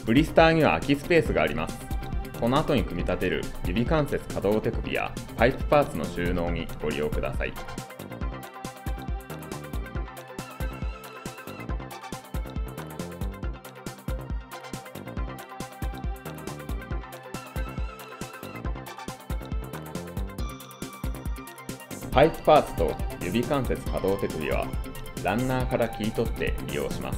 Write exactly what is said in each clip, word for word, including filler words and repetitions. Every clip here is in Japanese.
ブリスターには空きスペースがあります。この後に組み立てる指関節可動手首やパイプパーツの収納にご利用ください。パイプパーツと指関節可動手首はランナーから切り取って利用します。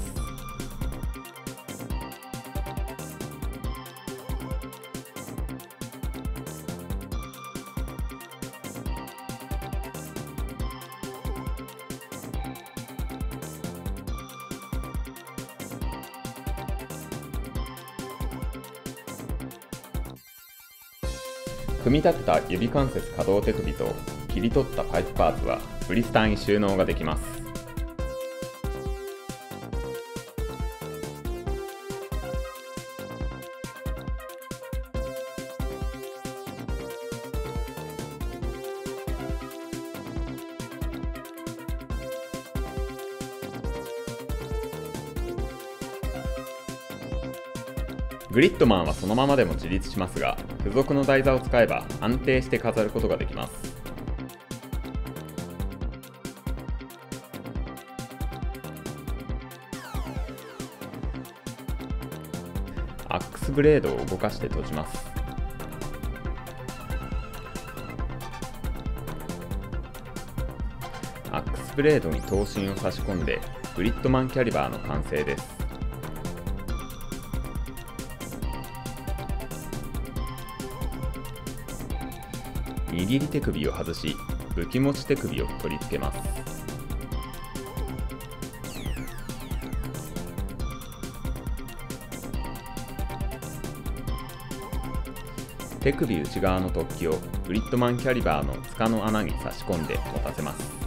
組み立てた指関節可動手首と切り取ったパイプパーツはブリスターに収納ができます。グリッドマンはそのままでも自立しますが、付属の台座を使えば安定して飾ることができます。アックスブレードを動かして閉じます。アックスブレードに刀身を差し込んでグリッドマンキャリバーの完成です。握り手首を外し、武器持ち手首を取り付けます。手首内側の突起をグリッドマンキャリバーの柄の穴に差し込んで持たせます。